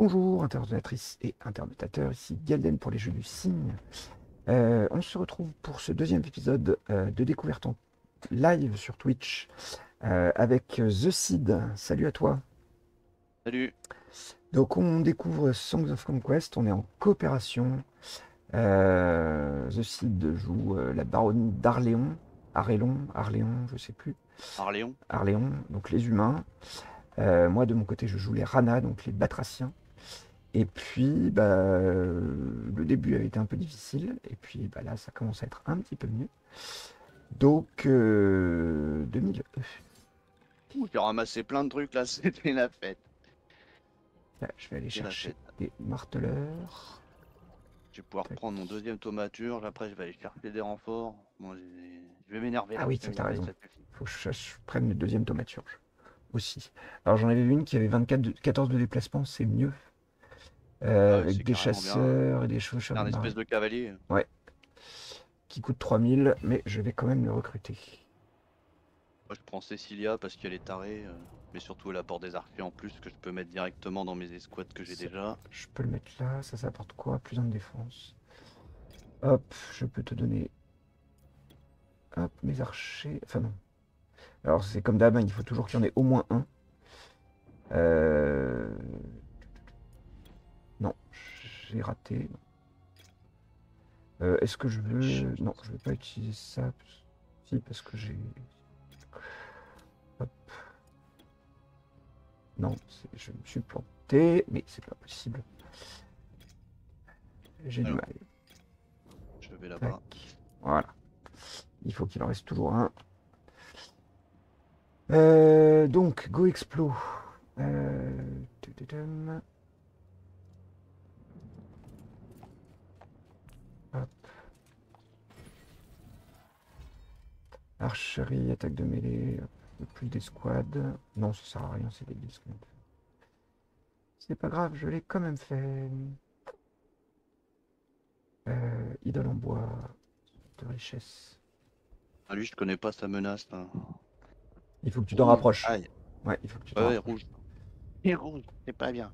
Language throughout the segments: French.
Bonjour internautes et internautateurs, ici Galden pour les jeux du cygne. On se retrouve pour ce deuxième épisode de découverte en live sur Twitch avec The Cid. Salut à toi. Salut. Donc on découvre Songs of Conquest, on est en coopération. The Cid joue la baronnie d'Arléon, Arléon, je sais plus. Arléon. Arléon, donc les humains. Moi de mon côté je joue les Rana, donc les Batraciens. Et puis, le début avait été un peu difficile, et puis là, ça commence à être un petit peu mieux. Donc, 2000. Ouh, j'ai ramassé plein de trucs là, c'était la fête. Là, je vais aller C'était la chercher fête. des marteleurs. Je vais pouvoir Tac. prendre mon deuxième thaumaturge, après je vais aller chercher des renforts. Bon, je vais m'énerver Ah là, oui, je vais t'as m'énerver, raison. ça suffit. Faut que je prenne le deuxième thaumaturge aussi. Alors, j'en avais une qui avait 14 de déplacement, c'est mieux. Ah ouais, Avec c'est des carrément bien. chasseurs et des chevaucheurs C'est de un marée. espèce de cavalier. Ouais, qui coûte 3000, mais je vais quand même le recruter. Moi je prends Cecilia parce qu'elle est tarée, mais surtout elle apporte des archers en plus que je peux mettre directement dans mes escouades que j'ai Ça, déjà. je peux le mettre là, ça apporte quoi? Plus de défense. Hop, je peux te donner. Hop, mes archers. Enfin, non. Alors, c'est comme d'hab, hein, il faut toujours qu'il y en ait au moins un. Non, j'ai raté. Est-ce que je veux. Non, je vais pas utiliser ça. Si, parce que j'ai. Hop. Non, je me suis planté, mais c'est pas possible. J'ai du Alors, mal. je vais là-bas. Tac. Voilà. Il faut qu'il en reste toujours un. Donc, Go Explo. Tududum. Hop. Archerie, attaque de mêlée, plus d'escouade. Non, ça sert à rien, c'est des escouades. C'est pas grave, je l'ai quand même fait. Idole en bois, de richesse. Ah lui je connais pas sa menace là. Il faut que tu t'en Rouge, rapproches. aïe. Ouais, il faut que tu t'en Ouais, ouais, rapproches. rouge. Et rouge, c'est pas bien.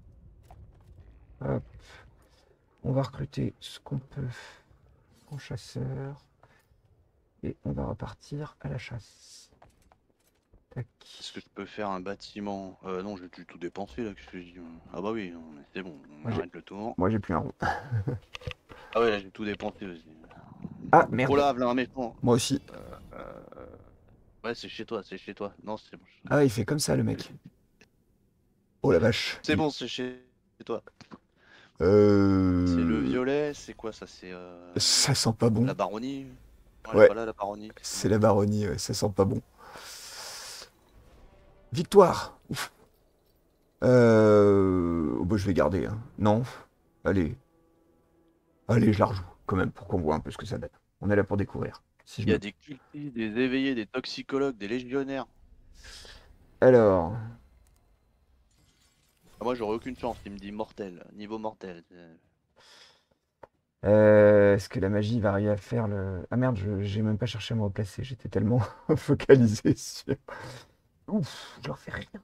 Hop. On va recruter ce qu'on peut en chasseur. Et on va repartir à la chasse. Tac. Est-ce que je peux faire un bâtiment? Non, je vais tout dépenser là, qu'est-ce que je dis? Ah bah oui, non, mais c'est bon, on Moi j'ai, arrête le tour. moi j'ai plus un rond. Ah ouais, là, j'ai tout dépensé aussi. Ah Oh merde. là, v'là un méchant. Moi aussi. Ouais, c'est chez toi, c'est chez toi. Non, c'est bon. Ah, il fait comme ça le mec. Oh la vache. C'est bon, c'est chez toi. C'est le Euh... violet, c'est quoi ça? C'est Ça sent pas bon. la baronnie? Non, elle est Ouais, pas là, la baronnie. c'est la baronnie, ouais, ça sent pas bon. Victoire. Ouf. Oh, bah, je vais garder, hein. Non. Allez. Allez, je la rejoue, quand même, pour qu'on voit un peu ce que ça donne. On est là pour découvrir. Si je Il y a me... des cultistes, des éveillés, des toxicologues, des légionnaires. Alors... Ah, moi, j'aurais aucune chance, il me dit mortel, niveau mortel. Est-ce que la magie va arriver à faire le... Ah merde, j'ai même pas cherché à me replacer. J'étais tellement focalisé sur... Ouf, je leur fais rien.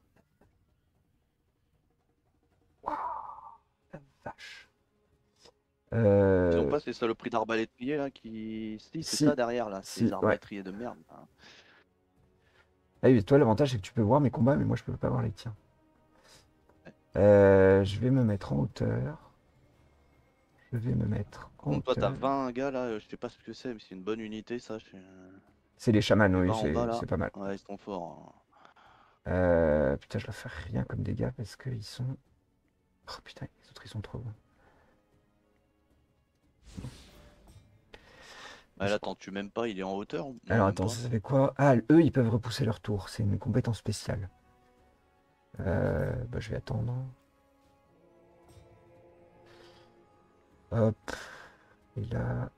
Waouh, la vache. Ils ont Euh... pas ces saloperies d'arbalétriers là qui. Si, c'est Si, ça derrière là, ces si, ouais. arbalétriers de merde. Hein. Ah oui, toi, l'avantage, c'est que tu peux voir mes combats, mais moi, je peux pas voir les tiens. Ouais. Je vais me mettre en hauteur. Je vais me mettre Par en contre, toi, t'as hauteur. 20 gars là, je sais pas ce que c'est, mais c'est une bonne unité ça. C'est les chamans, Les oui, 20 en bas là. c'est pas mal. Ouais, ils sont forts. Hein. Putain, je leur fais rien comme dégâts parce qu'ils sont... Oh putain, les autres, ils sont trop bons. Ouais, là, t'en tues même pas, il est en hauteur? Non, Alors même attends, pas. ça fait quoi? Ah, eux, ils peuvent repousser leur tour. C'est une compétence spéciale. Je vais attendre. Hop. Et là...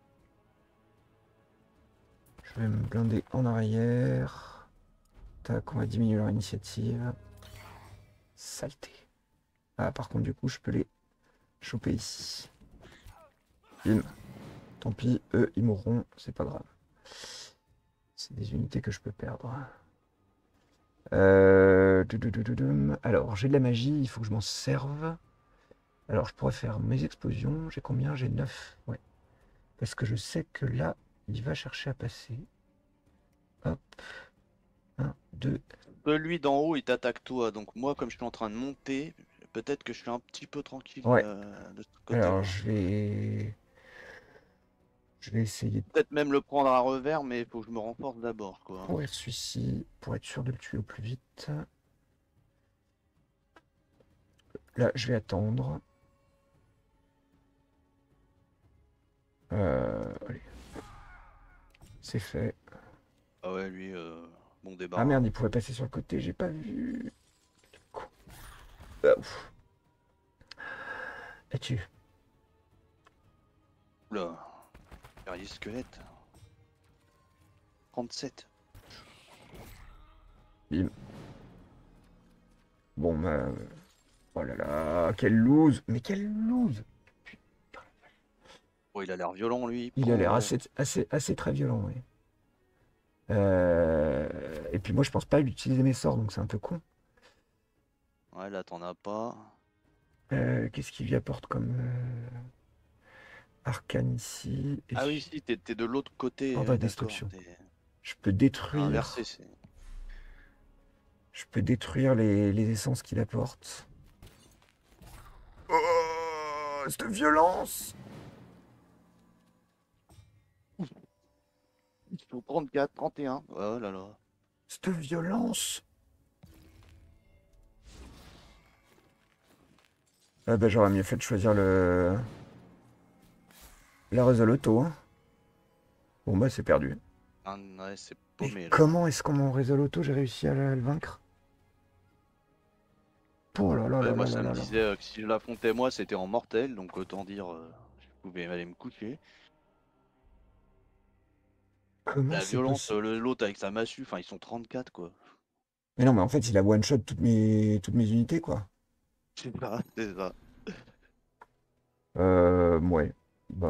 Je vais me blinder en arrière. Tac, on va diminuer leur initiative. Saleté. Ah, par contre, du coup, je peux les choper ici. Bim. Tant pis, eux, ils mourront. C'est pas grave. C'est des unités que je peux perdre. Alors, j'ai de la magie, il faut que je m'en serve. Alors, je pourrais faire mes explosions. J'ai combien? J'ai 9. Ouais. Parce que je sais que là, il va chercher à passer. Hop. Un, 2. Celui d'en haut, il t'attaque toi. Donc moi, comme je suis en train de monter, peut-être que je suis un petit peu tranquille Ouais. de ce Alors, côté-là. je vais essayer de Peut-être même le prendre à revers, mais il faut que je me renforce d'abord, quoi. courir celui-ci pour être sûr de le tuer au plus vite. Là, je vais attendre. Allez, c'est fait. Ah ouais, lui, bon Ah débarras. merde, il pouvait passer sur le côté, j'ai pas vu. Ah, ouf. Et tu. Oula, guerrier squelette. 37. Bim. Bon, bah. Oh là là, quelle loose. Mais quelle loose. Oh, il a l'air violent, lui. Il a l'air assez très violent, oui. Et puis moi, je pense pas utiliser mes sorts, donc c'est un peu con. Ouais, là, t'en as pas. Qu'est-ce qu'il lui apporte comme arcane ici? Ah oui, si, t'es de l'autre côté, Oh bah, d'accord. destruction. T'es Je peux inversé, détruire. c'est. Je peux détruire les essences qu'il apporte. Oh, cette violence! Il faut 34, 31. Oh là là. Cette violence! Ah bah, j'aurais mieux fait de choisir la Resolve Auto, hein. Bon bah, c'est perdu. Ah, ouais, c'est Mais paumé, là. comment est-ce qu'en mon Resolve Auto, j'ai réussi à le vaincre? Oh là là Ouais, là moi, là là ça me là là. disait que si je l'affrontais moi, c'était en mortel, donc autant dire, je pouvais aller me coucher. Comment La c'est violence, possible? l'autre avec sa massue, enfin, ils sont 34, quoi. Mais non, mais en fait, il a one-shot toutes mes unités, quoi. C'est ça, c'est ça. Ouais. Bah,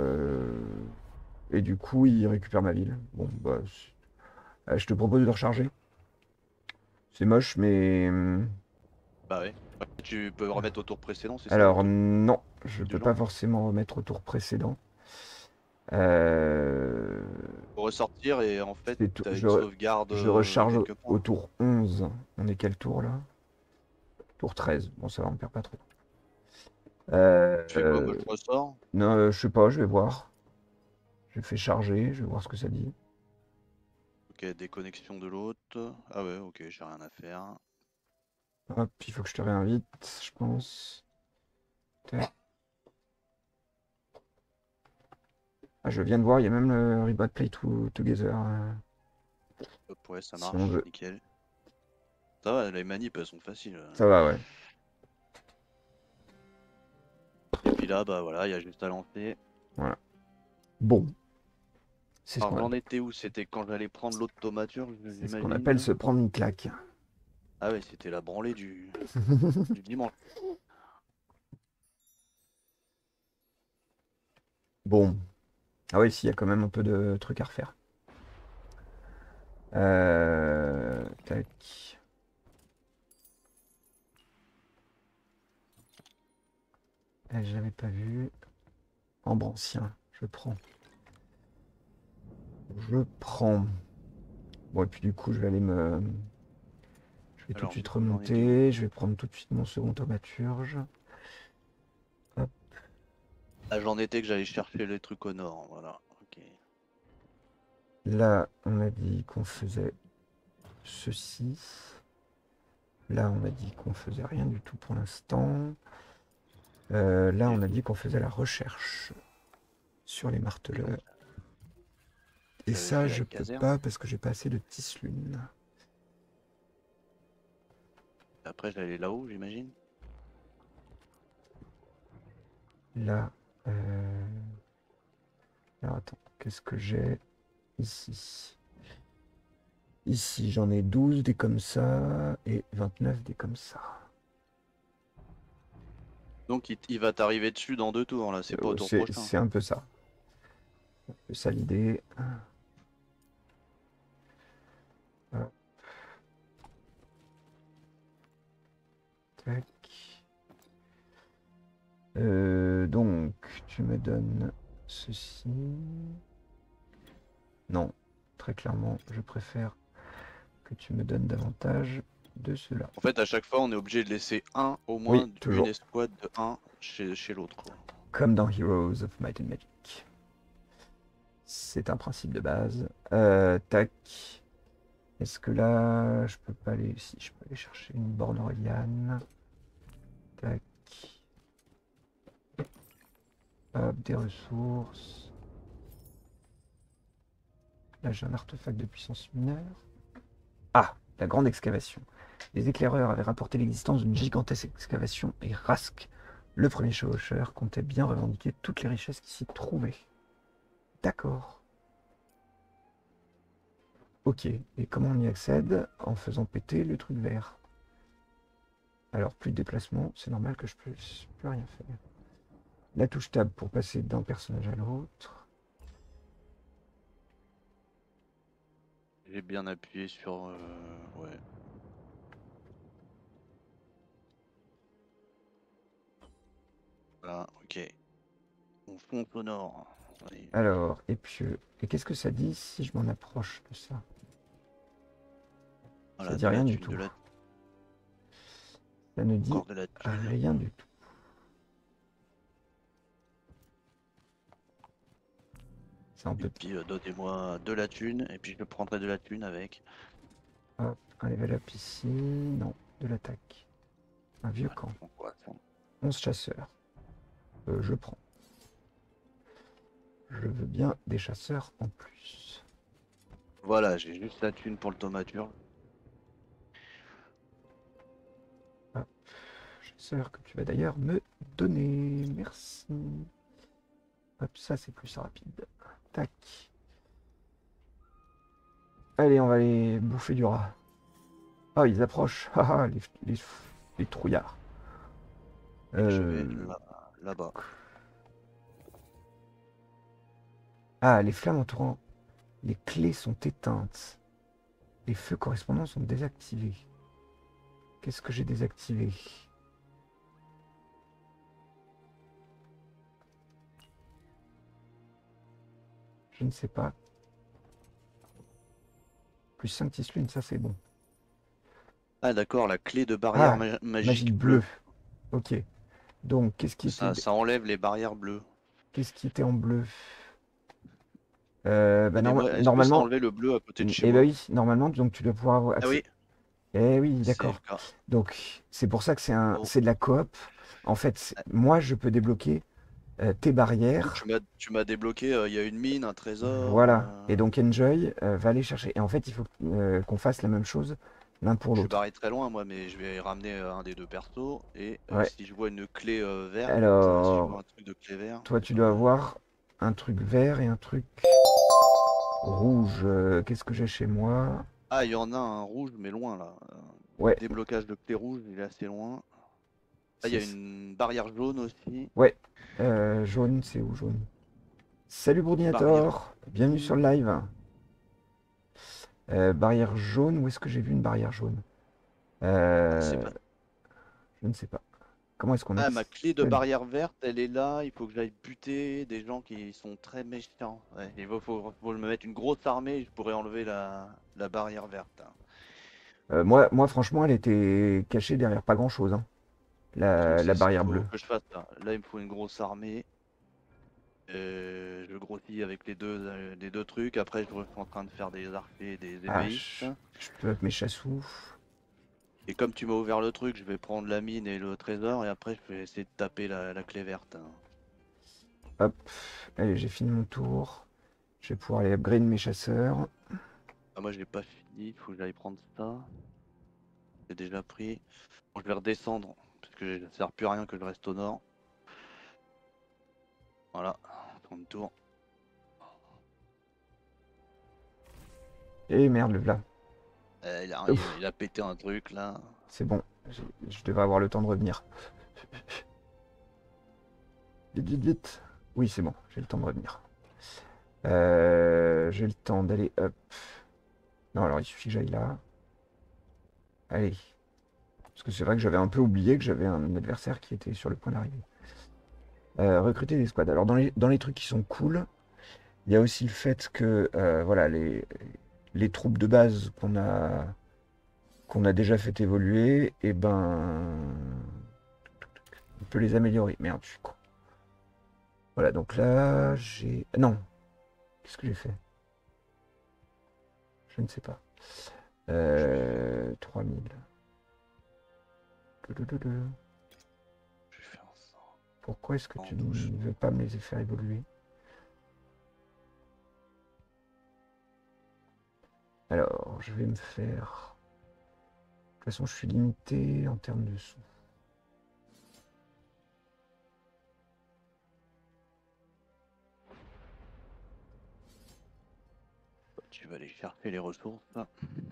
et du coup, il récupère ma ville. Bon, bah, je te propose de recharger. C'est moche, mais... Bah ouais. Ouais, tu peux remettre au tour précédent, c'est ça, ou Alors, un truc non, je du peux pas genre? forcément remettre au tour précédent. Euh, Faut ressortir et en fait, c'est tout. t'as une sauvegarde Je recharge quelque au part. tour 11. On est quel tour, là? Tour 13. Bon, ça va, on perd pas trop. Tu fais quoi? Moi, Euh, je ressors. non, je sais pas, je vais voir. Je fais charger, je vais voir ce que ça dit. Ok, déconnexion de l'autre. Ah ouais, ok, j'ai rien à faire. Hop, il faut que je te réinvite, je pense. Tac. Ah, je viens de voir, il y a même le Reboot Play Together, Hop, ouais, ça si on marche, veut. nickel. Ça va, les manips, elles sont faciles. Ça va, ouais. Et puis là, bah voilà, il y a juste à lancer. Voilà. Bon, c'est ce Alors qu'on j'en étais où? C'était quand j'allais prendre l'autre tomature, appelle j'imagine. se prendre une claque. Ah ouais, c'était la branlée du dimanche. Bon. Ah oui, s'il y a quand même un peu de trucs à refaire. Tac. Je l'avais pas vu. Ambre ancien, je prends. Je prends. Bon, et puis du coup, je vais tout de Alors suite du coup, j'en étais où? remonter. Je vais prendre tout de suite mon second thaumaturge. Hop. Ah, j'en étais que j'allais chercher les trucs au nord, voilà. Ok. Là, on a dit qu'on faisait ceci. Là, on a dit qu'on faisait rien du tout pour l'instant. Là, on a dit qu'on faisait la recherche sur les Et donc, marteleurs. Et j'avais ça, fait la je peux caserne. pas parce que j'ai pas assez de tisselune. Après, j'allais là-haut, j'imagine. Là, alors attends, qu'est-ce que j'ai ici? Ici, j'en ai 12 des comme ça et 29 des comme ça. Donc il va t'arriver dessus dans 2 tours, là, c'est pas au tour C'est prochain. c'est un peu ça. C'est ça l'idée. Tac. Donc, tu me donnes ceci. Non, très clairement, je préfère que tu me donnes davantage de cela. En fait, à chaque fois, on est obligé de laisser au Oui, moins une toujours. escouade de 1 chez l'autre, quoi. Comme dans Heroes of Might and Magic. C'est un principe de base. Tac. Est-ce que là, je peux pas aller... Si, je peux aller chercher une borne Aureliane. Tac. Hop, des ressources. Là, j'ai un artefact de puissance mineure. Ah, la grande excavation. Les éclaireurs avaient rapporté l'existence d'une gigantesque excavation et Rask, le premier chevaucheur, comptait bien revendiquer toutes les richesses qui s'y trouvaient. D'accord. Ok, et comment on y accède? En faisant péter le truc vert. Alors, plus de déplacement, c'est normal que je puisse plus rien faire. La touche tab pour passer d'un personnage à l'autre. J'ai bien appuyé sur... ouais. Voilà, ok. On fonce au nord. Allez. Alors, épieux. Et qu'est-ce que ça dit si je m'en approche de ça? Ça Voilà, dit de la rien du thune, tout. Ça ne dit encore de la thune. rien du tout. C'est un Et peu... puis donnez-moi de la thune, et puis je prendrai de la thune avec. Hop, un level up ici. Non, de l'attaque. Un vieux Voilà, camp. donc quoi, ça 11 chasseurs. Je prends. Je veux bien des chasseurs en plus. Voilà, j'ai juste la thune pour le thaumaturge. Hop, chasseur que tu vas d'ailleurs me donner. Merci. Hop, ça c'est plus rapide. Tac. Allez, on va aller bouffer du rat. Ah, ils approchent. Ah, ah, les trouillards. Et je vais là-bas. Ah, les flammes entourant les clés sont éteintes. Les feux correspondants sont désactivés. Qu'est-ce que j'ai désactivé? Je ne sais pas. Plus 5 tissus, ça c'est bon. Ah d'accord, la clé de barrière Ah, magique magique bleue. bleue. Ok. Donc, Ça enlève les barrières bleues. qu'est-ce qui était en bleu? Donnez-moi, est-ce que ça Normalement, enlevait le bleu à côté de chez eh ben moi? oui, normalement, donc tu dois pouvoir avoir Ah accès. oui, Eh oui, c'est le d'accord. cas. Donc, c'est pour ça que Oh. c'est de la coop. En fait, moi, je peux débloquer tes Donc barrières. tu m'as débloqué, il y a une mine, un trésor. Voilà. Et donc, Enjoy va aller chercher. Et en fait, il faut qu'on fasse la même chose l'un pour Je suis l'autre. barré très loin moi, mais je vais ramener un des deux persos. Et Ouais. si je vois une clé verte, si je vois Alors, un truc de clé vert, toi, tu dois avoir un truc vert et un truc rouge. Qu'est-ce que j'ai chez moi? Ah, il y en a un rouge, mais loin là. Ouais, Déblocage de clé rouge, il est assez loin. Ah, il y a c'est... une barrière jaune aussi. Ouais. Jaune, c'est où jaune? Salut Barrière Bourdinator, bienvenue sur bleue. le live. Barrière jaune, où est-ce que j'ai vu une barrière jaune? Ah, c'est Euh, pas. je ne sais pas. Comment est-ce qu'on Ah, ma clé de accède? barrière verte, elle est là. Il faut que j'aille buter des gens qui sont très méchants. Ouais, faut me mettre une grosse armée. Je pourrais enlever la barrière verte, hein. Moi, franchement, elle était cachée derrière pas grand-chose, hein, Donc la c'est ce qu'il barrière faut bleue. que je fasse là. Là, il me faut une grosse armée. Je grossis avec les deux trucs. Après, je suis en train de faire des archers et des Ah, épéistes. je peux up mes chassous. Et comme tu m'as ouvert le truc, je vais prendre la mine et le trésor. Et après, je vais essayer de taper la clé verte, hein. Hop, allez, j'ai fini mon tour. Je vais pouvoir aller upgrade mes chasseurs. Ah, moi, j'ai pas fini. Il faut que j'aille prendre ça. J'ai déjà pris. Bon, je vais redescendre. Parce que ça sert plus à rien que je reste au nord. Voilà. Tourne tour. Et merde, le là. Il a pété un truc là. C'est bon, je devrais avoir le temps de revenir. Vite, vite, vite. Oui, c'est bon, j'ai le temps de revenir. J'ai le temps d'aller up. Non, alors il suffit que j'aille là. Allez. Parce que c'est vrai que j'avais un peu oublié que j'avais un adversaire qui était sur le point d'arriver. Recruter des squads. Alors dans les trucs qui sont cool, il y a aussi le fait que voilà, les troupes de base qu'on a déjà fait évoluer, et ben on peut les améliorer. Merde, je suis con. Voilà, donc là j'ai. Non, qu'est-ce que j'ai fait? Je ne sais pas. 3000. Je vais faire ça. Pourquoi est-ce que En tu douche. ne veux pas me les faire évoluer? Alors, je vais me faire. De toute façon, je suis limité en termes de sous. Tu vas aller chercher les ressources. Là.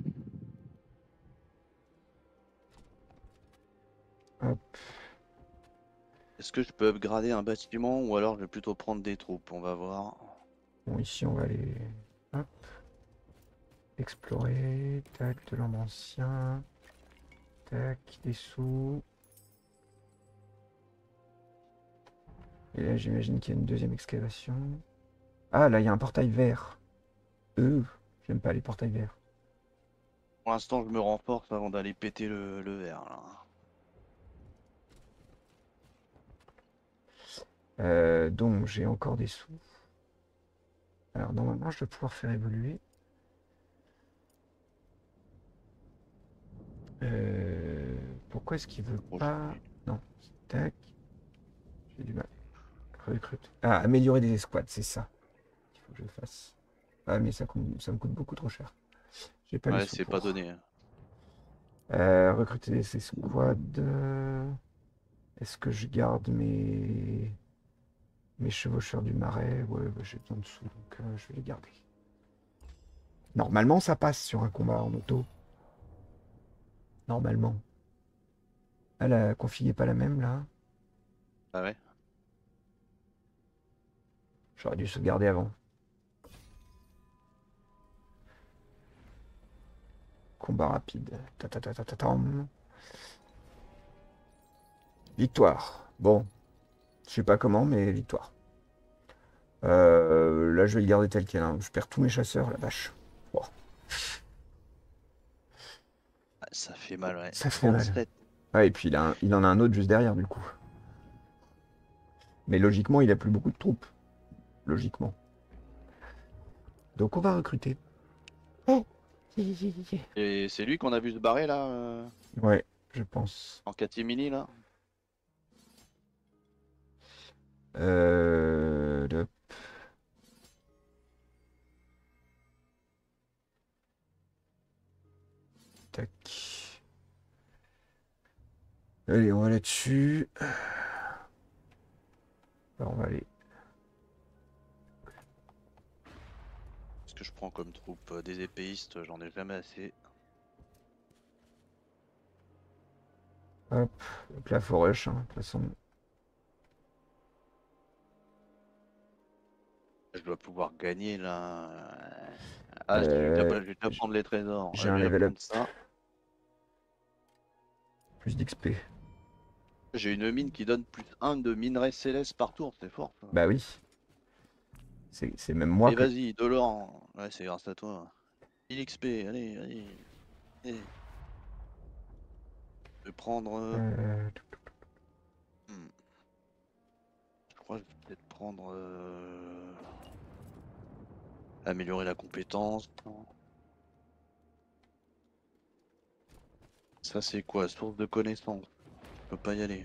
Hop. Est-ce que je peux upgrader un bâtiment ou alors je vais plutôt prendre des troupes? On va voir. Bon, ici, on va aller. Hop. Explorer. Tac, de l'ordre ancien. Tac, des sous. Et là, j'imagine qu'il y a une deuxième excavation. Ah, là, il y a un portail vert. J'aime pas les portails verts. Pour l'instant, je me renforce avant d'aller péter le verre. Là. Donc, j'ai encore des sous. Alors, normalement, je dois pouvoir faire évoluer. Pourquoi est-ce qu'il veut pas... Non, tac. J'ai du mal. Recrute. Ah, améliorer des escouades, c'est ça qu'il faut que je fasse. Ah, mais ça me coûte beaucoup trop cher. J'ai pas les Ouais, sous c'est pas pour. donné. Recruter des escouades. Est-ce que je garde mes chevaucheurs du marais? Ouais, bah, j'ai besoin de sous, donc je vais les garder. Normalement, ça passe sur un combat en auto. Normalement. Ah, la config est pas la même, là. Ah ouais? J'aurais dû sauvegarder avant. Combat rapide. Ta-ta-ta-ta-ta-tam. Victoire. Bon, je sais pas comment, mais victoire. Là, je vais le garder tel quel, hein. Je perds tous mes chasseurs, la vache. Oh, Ah, ça fait mal, ouais. ça fait mal. 37. Ah, et puis il en a un autre juste derrière, du coup. Mais logiquement, il a plus beaucoup de troupes. Logiquement. Donc, on va recruter. Oh. Et c'est lui qu'on a vu se barrer là Ouais, je pense. en catimini là? Le- Tac. Allez, on va là-dessus. Alors, on va aller. Ce que je prends comme troupe des épéistes, j'en ai jamais assez. Hop. Donc là, faut rush, hein, de toute façon. Je dois pouvoir gagner là. Ah, Euh, je vais déjà prendre les trésors. j'ai Je un vais level up. prendre ça. Plus d'XP. J'ai une mine qui donne plus 1 de minerai céleste par tour, c'est fort ça. Bah oui. C'est même moi Allez, que. vas-y, de l'or. Ouais, c'est grâce à toi. 1000 XP, allez, allez. Allez. Je vais prendre. Euh, Hmm, je crois que je vais peut-être prendre. Améliorer la compétence. Ça, c'est quoi? Source de connaissances. Je peux pas y aller.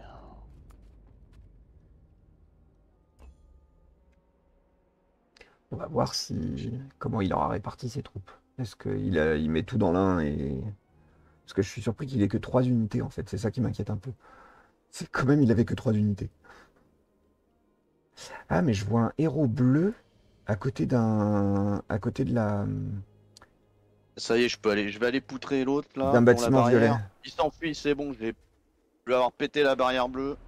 On va voir comment il aura réparti ses troupes. Est-ce qu'il met tout dans l'un et. Parce que je suis surpris qu'il ait que 3 unités en fait. C'est ça qui m'inquiète un peu. C'est quand même, il avait que 3 unités. Ah, mais je vois un héros bleu à côté à côté de Ça y est, je vais aller poutrer l'autre là d'un pour la bâtiment violet. barrière. Il s'enfuit, c'est bon, je vais avoir pété la barrière bleue.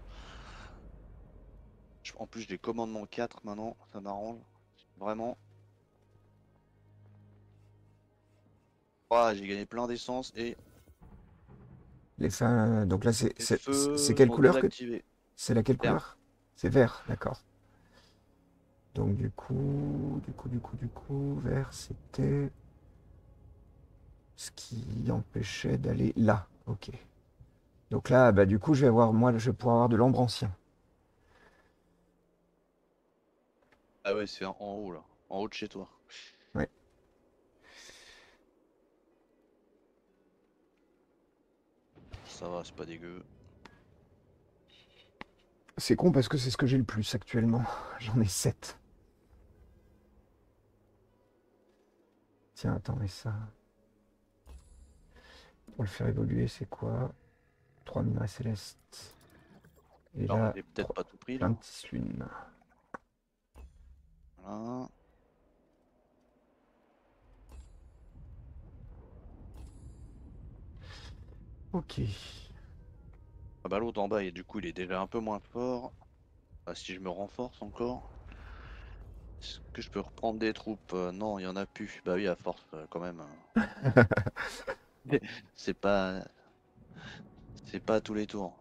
En plus, j'ai commandement 4 maintenant, ça m'arrange. Vraiment. Ah, j'ai gagné plein d'essence et Les fins. Donc là, Les c'est feux quelle sont couleur que. désactivés. C'est laquelle Vert. couleur? C'est vert, d'accord. Donc du coup, vert, c'était ce qui empêchait d'aller là. Ok. Donc là, bah du coup, je vais avoir, moi, je vais pouvoir avoir de l'ambre ancien. Ah ouais, c'est en haut là. En haut de chez toi. Ouais. Ça va, c'est pas dégueu. C'est con parce que c'est ce que j'ai le plus actuellement. J'en ai 7. Tiens, attends, mais ça. Pour le faire évoluer, c'est quoi? 3 minerais célestes. Et Alors, là, j'ai peut-être pas tout pris plein là. de tisses lunes. Voilà. Ok. Ah bah l'autre en bas, et du coup, il est déjà un peu moins fort. Ah, si je me renforce encore. Est-ce que je peux reprendre des troupes? Non, il y en a plus. Bah oui, à force, quand même. C'est pas, c'est pas à tous les tours.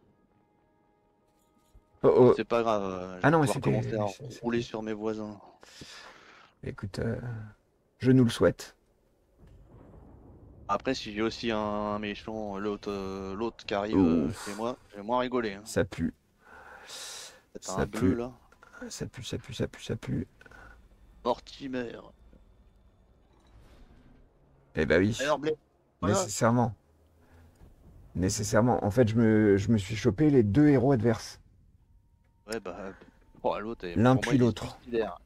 Oh, Bon, oh. c'est pas grave. Je Ah vais non, mais pouvoir commencer à rouler c'était. sur mes voisins. Écoute, je nous le souhaite. Après, si j'ai aussi un méchant, l'autre qui arrive chez Ouf, moi, je vais moins rigoler, hein. ça pue. C'est Ça un bleu pue. là. Ça pue, ça pue, ça pue, ça pue. Mortimer. Eh bah oui, Alors, blé. Voilà. nécessairement. Nécessairement. En fait, je me suis chopé les deux héros adverses. Ouais, bah. Oh, l'autre, L'un pour moi, puis il est l'autre. suicidaire.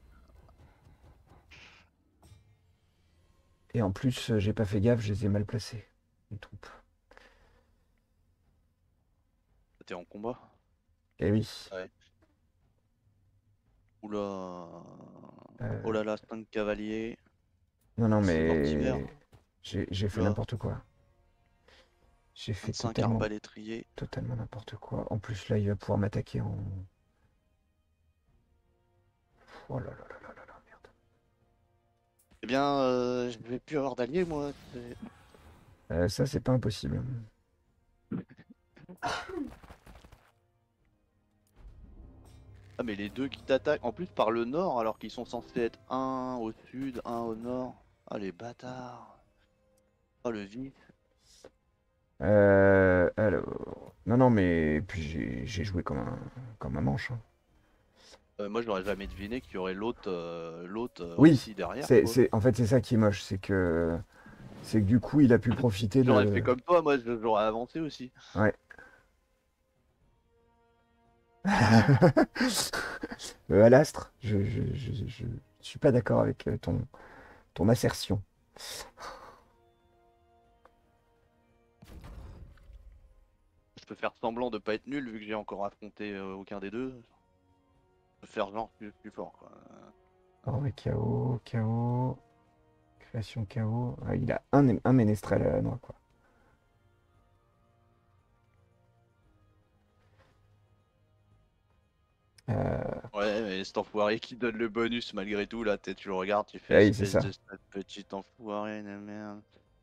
Et en plus, j'ai pas fait gaffe, je les ai mal placés. Les troupes. T'es en combat? Eh oui. Ouais. Oula. Oh Euh, là là, 5 cavaliers. non, non, C'est Mortimer. mais j'ai fait Oula. n'importe quoi. J'ai fait 25 totalement, arbalétriers. totalement n'importe quoi. En plus, là, il va pouvoir m'attaquer en. Oh là là là là là là, merde. Eh bien, je vais plus avoir d'alliés, moi. Ça, c'est pas impossible. Ah, mais les deux qui t'attaquent, en plus par le nord, alors qu'ils sont censés être un au sud, un au nord. Ah, les bâtards. Ah, le vif. Alors. Non, non, mais puis j'ai joué comme un manche, hein. Moi, je n'aurais jamais deviné qu'il y aurait l'autre Oui, aussi derrière, c'est, quoi. c'est, en fait, c'est ça qui est moche, c'est que du coup, il a pu profiter J'aurais de. fait comme toi, moi, j'aurais avancé aussi. Ouais. Alastre, je suis pas d'accord avec ton assertion. Je peux faire semblant de pas être nul vu que j'ai encore affronté aucun des deux. Je peux faire genre plus fort, quoi. Oh, mais chaos, chaos, création chaos. Ah, il a un ménestrel à la noix, quoi. Euh, Ouais, mais cet enfoiré qui donne le bonus malgré tout, là, tu le regardes, tu fais oui, c'est espèce ça. de sale petit enfoiré de merde.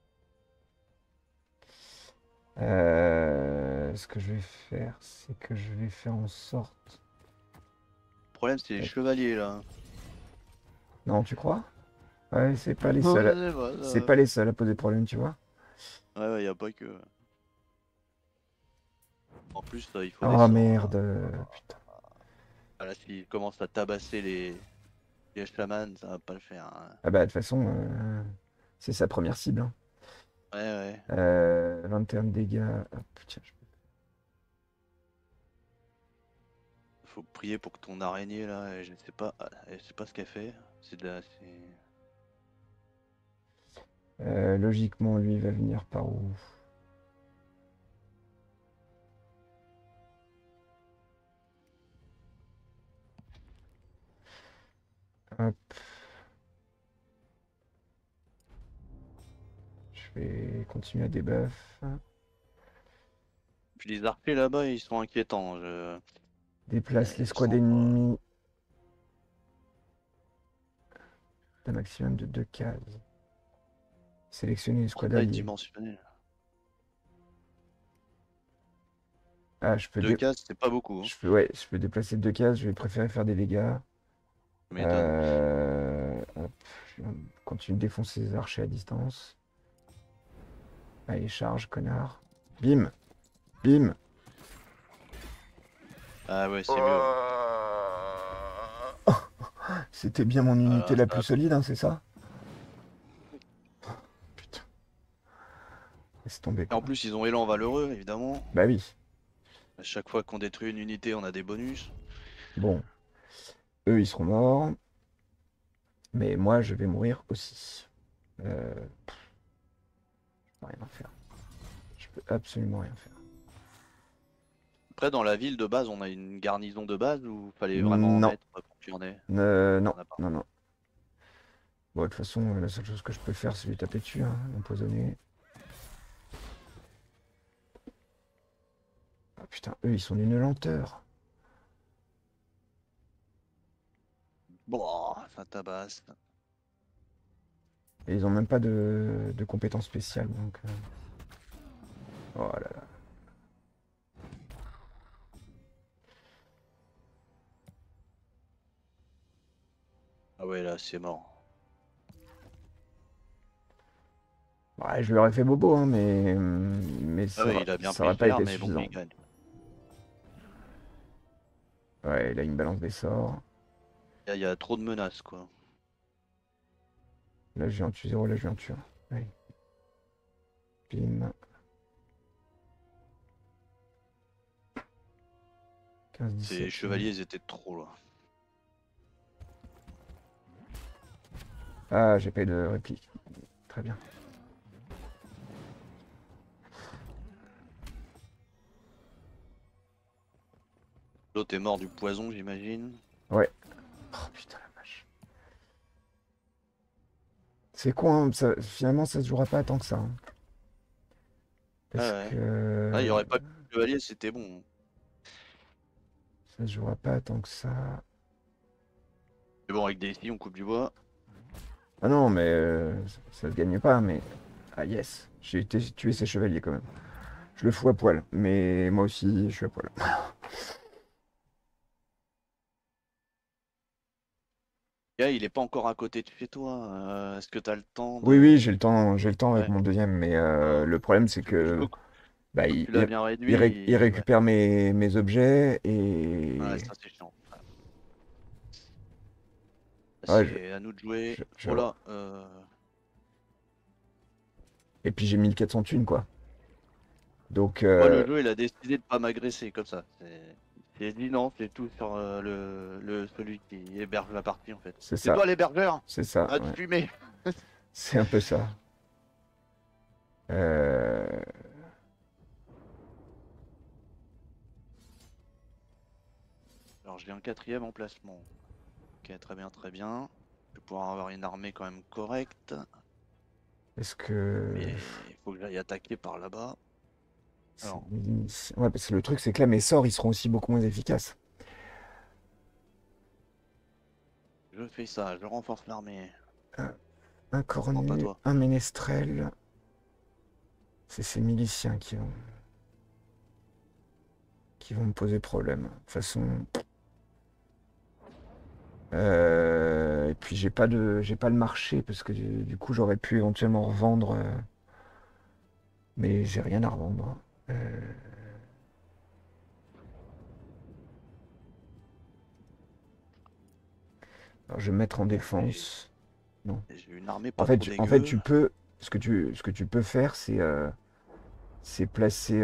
Ce que je vais faire, c'est que je vais faire en sorte. Le problème, c'est les chevaliers, là. Non, tu crois? Ouais, c'est pas les Ouais, seuls. C'est voilà. pas les seuls à poser problème, tu vois. Ouais, ouais, y a pas que. En plus, il faut des Oh sorts, là. merde, putain. Ah, là, s'il commence à tabasser les chamans, ça va pas le faire, hein. Ah bah de toute façon, c'est sa première cible, hein. Ouais, ouais. 21 de dégâts. Hop, tiens, Faut prier pour que ton araignée, là, je sais pas ce qu'elle fait. C'est de la. logiquement, lui, il va venir par où? Hop, je vais continuer à debuff. Puis les archers là-bas, ils sont inquiétants. Déplace Ils l'escouade sont pas. ennemie d'un maximum de 2 cases. Sélectionner l'escouade Taille alliée. dimensionnelle. Ah, je peux, Deux cases, c'est pas beaucoup, hein. ouais, je peux déplacer 2 cases. Je vais préférer faire des dégâts. Tu m'étonnes. Hop, je continue de défoncer les archers à distance. Allez, charge, connard. Bim, bim. Ah ouais, c'est mieux, hein. Oh, c'était bien mon unité Voilà, la ça plus a- solide, hein, c'est ça? Putain, laisse tomber Et en quoi. plus, ils ont élan valeureux, évidemment. Bah oui. À chaque fois qu'on détruit une unité, on a des bonus. Bon, eux ils seront morts, mais moi je vais mourir aussi. Je peux rien faire. Je peux absolument rien faire. Après, dans la ville de base, on a une garnison de base où fallait vraiment en Non, mettre pour qu'il y en ait. non, On a pas. non, non. Bon, de toute façon, la seule chose que je peux faire, c'est lui taper dessus, hein, empoisonner. Ah putain, eux, ils sont d'une lenteur. Bon, ça tabasse. Et ils ont même pas de compétences spéciales, donc... Oh là là. Ah ouais, là, c'est mort. Ouais, je lui aurais fait bobo, hein, mais Ah ouais, il a bien ça pris aurait pas cher, été mais bon, suffisant. il gagne. Ouais, il a une balance des sorts. Il y a trop de menaces, quoi. Là, je viens en tue 0, là, je viens en tue 1. Allez. Bim. 15, Ces 17. chevaliers, ils étaient trop, là. Ah, j'ai pas eu de réplique. Très bien. L'autre est mort du poison, j'imagine. Ouais. Oh putain la vache. C'est quoi, hein, finalement, ça se jouera pas tant que ça, hein. Ah Parce ouais. Ah, il y que aurait pas eu de chevalier, c'était bon. ça se jouera pas tant que ça. Mais bon, avec des filles, on coupe du bois. Ah non, mais ça se gagne pas, mais... Ah yes, j'ai tué ces chevaliers quand même. Je le fous à poil, mais moi aussi, je suis à poil. Gars, il est pas encore à côté de chez toi. Est-ce que t'as le temps Oui, oui, de... j'ai le temps avec Ouais. mon deuxième, mais Ah, le problème, c'est une que fois bah, que tu l'as bien il réduit, ouais. récupère mes objets Ouais, et... ça c'est chiant. Ouais. Ouais, C'est à nous de jouer. je- je- Oh là, Et puis j'ai 1400 thunes, quoi. Donc, moi le jeu il a décidé de pas m'agresser comme ça. J'ai dit non, c'est tout sur celui qui héberge la partie en fait. c'est C'est ça, toi l'hébergeur? c'est ça, Va te ouais. fumer! C'est un peu ça. Euh, Alors j'ai un quatrième emplacement. Ok, très bien, très bien. Je vais pouvoir avoir une armée quand même correcte. Est-ce que... Mais il faut que j'aille attaquer par là-bas. Alors, Ouais, parce que le truc, c'est que là, mes sorts, ils seront aussi beaucoup moins efficaces. je fais ça, je renforce l'armée. Un Non, pas cornu, toi. un ménestrel. C'est ces miliciens qui vont me poser problème. De toute façon... et puis j'ai pas le marché parce que du coup j'aurais pu éventuellement revendre, mais j'ai rien à revendre. Euh, alors je vais me mettre en Bon, défense. Non. j'ai une armée En pas fait, trop en fait, dégueu. ce que tu peux faire, c'est placer.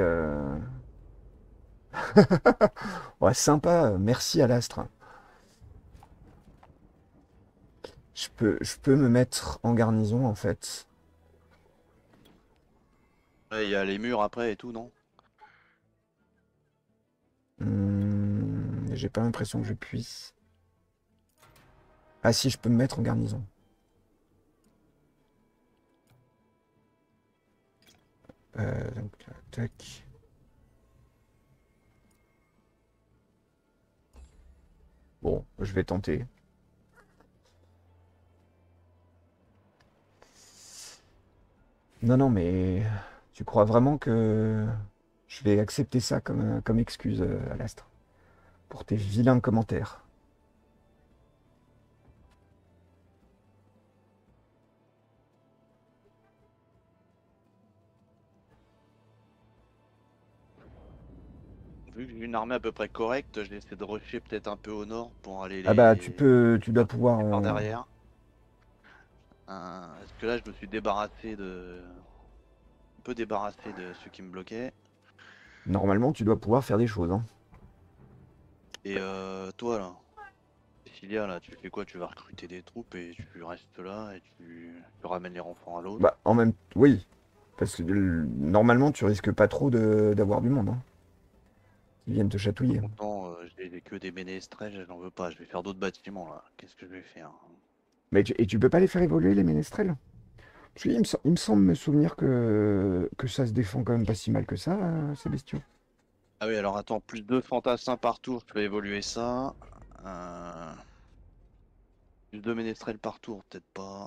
Ouais, sympa. Merci à l'astre. Je peux me mettre en garnison en fait. Ouais, il y a les murs après et tout, non? J'ai pas l'impression que je puisse. Ah si, je peux me mettre en garnison. Donc, tac. Bon, je vais tenter. Non, non, mais tu crois vraiment que Je vais accepter ça comme excuse, Alastre, pour tes vilains commentaires. Vu que j'ai une armée à peu près correcte, je vais essayer de rusher peut-être un peu au nord pour aller Ah bah tu dois pouvoir. les par derrière. Parce que là, je me suis un peu débarrassé de ceux qui me bloquaient. Normalement, tu dois pouvoir faire des choses, hein. Et toi là, Cecilia, là, tu fais quoi? Tu vas recruter des troupes et tu restes là et tu ramènes les renforts à l'autre. Bah en même, oui, parce que normalement, tu risques pas trop d'avoir du monde, hein, qui viennent te Pas chatouiller. content, j'ai que des ménestrels, j'en veux pas. Je vais faire d'autres bâtiments là. Qu'est-ce que je vais faire? Mais et tu peux pas les faire évoluer les ménestrels? Parce il me semble me souvenir que ça se défend quand même pas si mal que ça, ces bestiaux. Ah oui, alors attends, plus 2 fantassins par tour, je peux évoluer ça. Plus 2 ménestrels par tour, peut-être pas.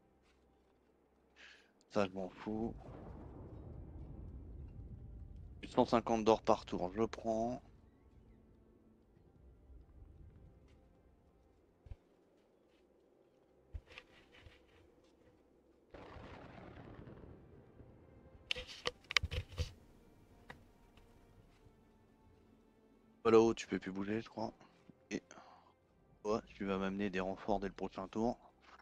Ça, je m'en fous. Plus 150 d'or par tour, je le prends. Là-haut, tu peux plus bouger, je crois. Et toi, tu vas m'amener des renforts dès le prochain tour.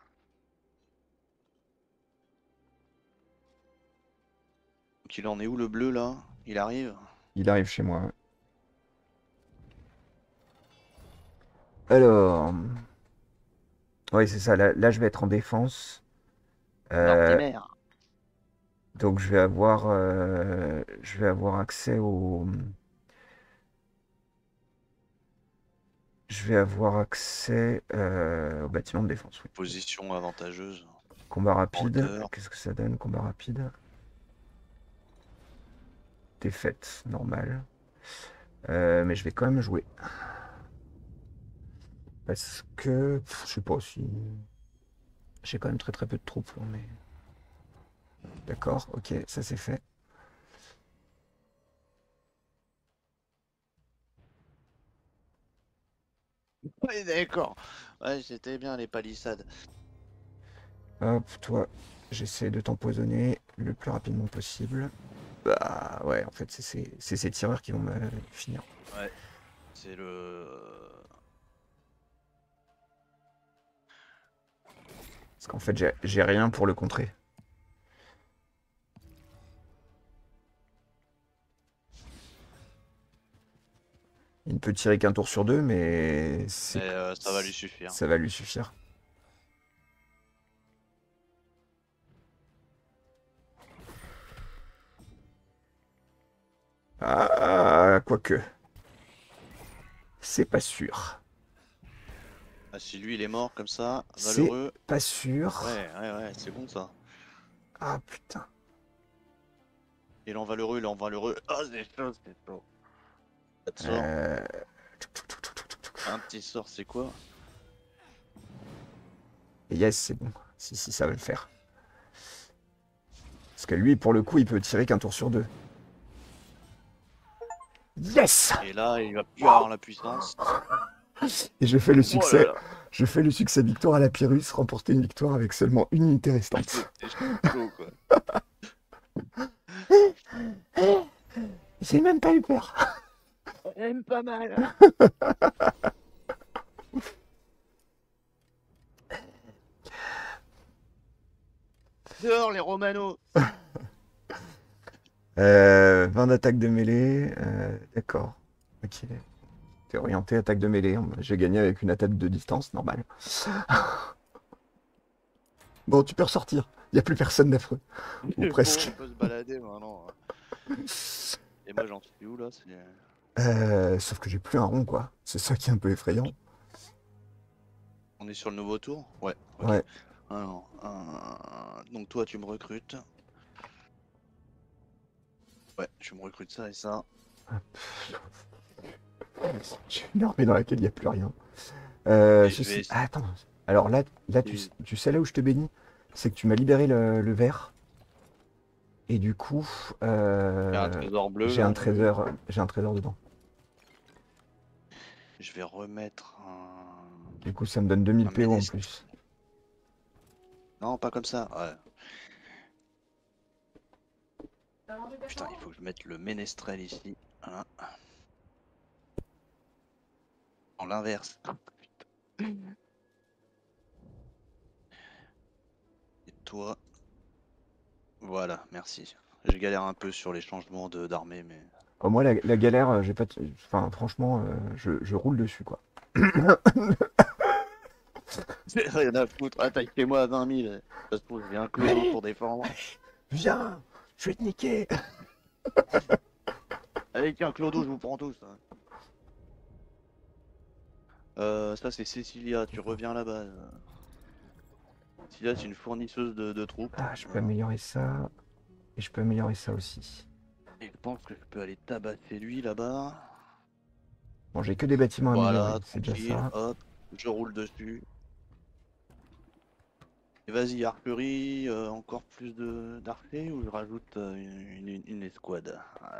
Donc il en est où le bleu là? Il arrive? Il arrive chez moi. Alors, oui, c'est ça. Là, je vais être en défense. Euh, Mortimer. donc, je vais avoir accès au bâtiment de défense. Oui. Position avantageuse. Combat En rapide. hauteur. Qu'est-ce que ça donne, combat rapide? Défaite, normal. Mais je vais quand même jouer. Parce que, je sais pas si. J'ai quand même très très peu de troupes, là, mais. D'accord, ok, ça c'est fait. Oui, d'accord. Ouais, c'était bien les palissades. Hop, toi, j'essaie de t'empoisonner le plus rapidement possible. Bah ouais, en fait, c'est ces tireurs qui vont me finir. Ouais, c'est le. Parce qu'en fait, j'ai rien pour le contrer. Il ne peut tirer qu'un tour sur deux, mais Ça va lui suffire. ça va lui suffire. Ah, quoique. C'est pas sûr. Ah, si lui il est mort comme ça, C'est valeureux. pas sûr. Ouais, c'est bon ça. Ah putain. Il est en valeureux. Ah, c'est chaud, c'est chaud. Pas de sort. Euh, Un petit sort, c'est quoi? Yes, c'est bon. Si, ça va le faire. Parce que lui, pour le coup, il peut tirer qu'un tour sur deux. Yes! Et là, il va plus avoir la puissance. Et je fais le Oh là succès. là. Je fais le succès victoire à la Pyrrhus, remporter une victoire avec seulement une unité restante. C'est chaud quoi. J'ai même pas eu peur. Même pas mal. Dehors les Romanos. 20 d'attaque de mêlée. D'accord. Ok. T'es orienté attaque de mêlée. J'ai gagné avec une attaque de distance, normal. Bon, tu peux ressortir. Il n'y a plus personne d'affreux. Ou C'est presque. bon, on peut se balader maintenant. Et moi j'en suis où là? Sauf que j'ai plus un rond, quoi. C'est ça qui est un peu effrayant. On est sur le nouveau tour? Ouais, ok. Ouais. Alors, donc toi tu me recrutes. Ouais, tu me recrutes ça et ça. J'ai une armée dans laquelle il n'y a plus rien. Et je vais Ceci. Ah, attends. Alors là essayer. tu sais là où je te bénis? C'est que tu m'as libéré le verre. Et du coup, Il y a un trésor bleu, j'ai là, un on a vu. trésor dedans. Je vais remettre un, Du coup, ça me donne 2000 un PO en ménestre. plus. Non, pas comme ça. Ouais. Putain, il faut que je mette le ménestrel ici. Voilà. En l'inverse. Et toi, voilà, merci. Je galère un peu sur les changements d'armée, mais Oh, moi, la galère, j'ai pas. Enfin, franchement, je roule dessus, quoi. c'est rien à foutre. Attaquez-moi à 20 000. Ça se trouve, j'ai un clodo Allez, pour défendre. viens, je vais te niquer. Avec un clodo, je vous prends tous, hein. Ça c'est Cecilia, tu reviens à la base. Cecilia, c'est une fournisseuse de troupes. Ah, je peux Voilà. améliorer ça. Et je peux améliorer ça aussi. Et je pense que je peux aller tabasser lui là-bas. Bon, j'ai que des bâtiments améliorés, Voilà, c'est déjà tranquille, ça. hop, je roule dessus. Et vas-y, archerie, encore plus d'archers ou je rajoute une escouade?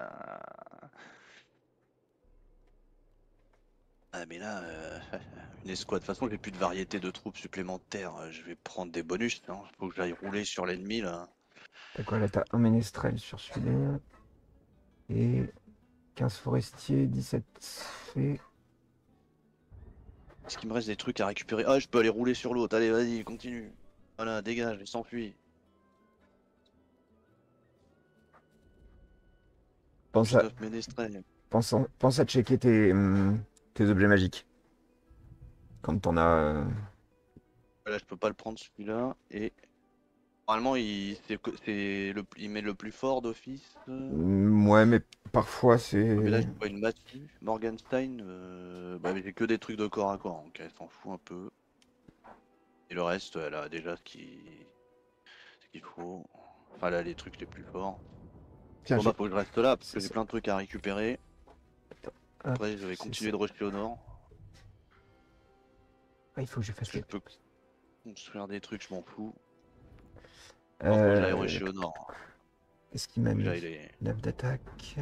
Ah mais là, une escouade, de toute façon j'ai plus de variété de troupes supplémentaires, je vais prendre des bonus, hein. Faut que j'aille rouler sur l'ennemi là. T'as quoi là? T'as un ménestrel sur celui-là. Et 15 forestiers, 17 fées. Est-ce qu'il me reste des trucs à récupérer? Ah, je peux aller rouler sur l'autre, allez vas-y, continue. Voilà, dégage, il s'enfuit. Pense Plus à, 9 ménestrels. pense à checker tes objets magiques. Quand t'en as. Là, je peux pas le prendre celui-là, et normalement il met le plus fort d'office. Ouais, mais parfois Mais là, c'est. je vois une massue. Morgenstein, bah, mais j'ai que des trucs de corps à corps, donc elle s'en fout un peu. Et le reste, elle a déjà ce qu'il faut. Enfin, elle a les trucs les plus forts. Tiens, Bon, bah, faut que je reste là parce c'est que j'ai ça. plein de trucs à récupérer. Hop, Après, je vais c'est ça. continuer de rusher au nord. Ah, il faut que je fasse Si je les. peux construire des trucs, je m'en fous. Non, faut que j'aille Euh, rusher au nord. Qu'est-ce qu'il m'a Faut que mis? j'aille les. 9 d'attaque.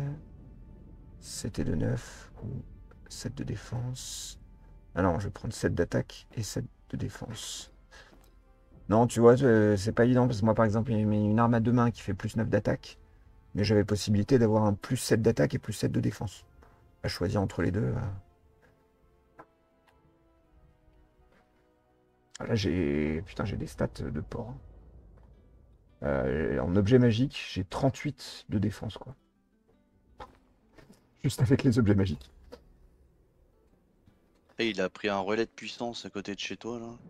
7 et de 9. Ou 7 de défense. Ah non, je vais prendre 7 d'attaque et 7 de défense. Non, tu vois, c'est pas évident parce que moi, par exemple, il met une arme à deux mains qui fait plus 9 d'attaque. Mais j'avais possibilité d'avoir un plus 7 d'attaque et plus 7 de défense. À choisir entre les deux. Ah, là, j'ai. Putain, j'ai des stats de porc. En objet magique, j'ai 38 de défense, quoi. Juste avec les objets magiques. Et il a pris un relais de puissance à côté de chez toi là.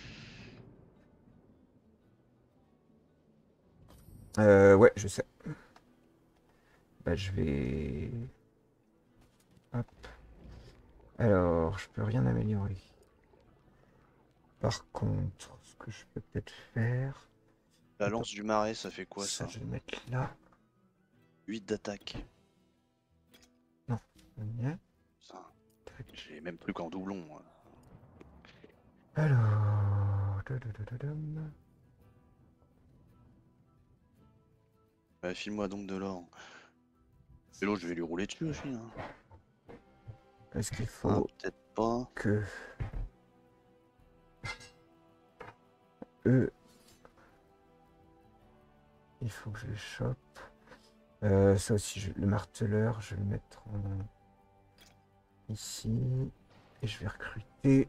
Ouais, je sais. Bah, je vais. Hop. Alors, je peux rien améliorer. Par contre, ce que je peux peut-être faire. La Attends, lance du marais, ça fait quoi ça, ça? je vais le mettre là. 8 d'attaque. Non. On y est. Ça, Tac. j'ai les mêmes trucs en doublon, moi. Alors. Dadadadadam. File-moi donc de l'or. Et l'autre, je vais lui rouler dessus aussi, hein. Est-ce qu'il Hein, faut peut-être pas. que eux, il faut que je les chope. Ça aussi, le marteleur, je vais le mettre ici. Et je vais recruter.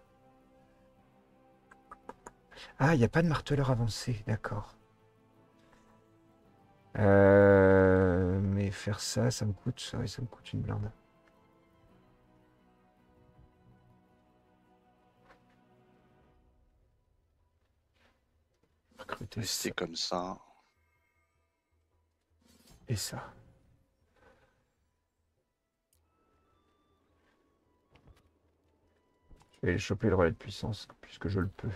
Ah, il n'y a pas de marteleur avancé, d'accord. Mais faire ça, ça me coûte, ouais, ça me coûte une blinde. Recruter ça Rester comme ça. et ça. Je vais aller choper le relais de puissance, puisque je le peux.